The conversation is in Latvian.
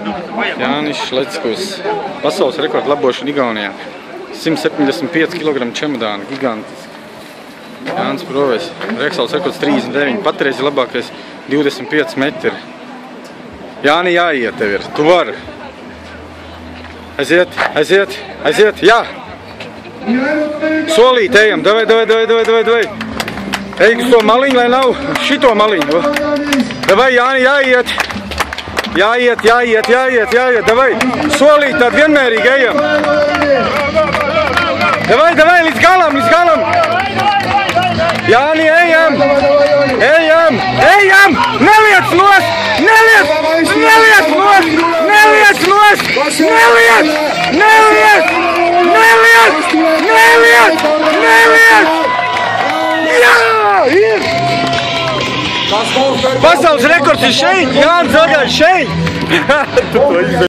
Jānis Šleckus. Pasaules rekordu labošana Igaunijā. 175 kg čemodāna, gigantiski. Jānis Provejs. Reiksaules rekords 39, patreiz labākais 25 metri. Jāni, jāiet tev ir, tu vari. Aiziet, aiziet, aiziet, jā! Solīt, ejam, davai. Ej uz to maliņu, lai nav šito maliņu. Davai, Jāni, jāiet. Jāiet, davai. Solīt, tad vienmērīgi ejam. Davai, līdz galam. Jāni, ejam. Neliec nost. Jā, ir. Pasaules rekords ir šeit, Jānis Zagājs šeit.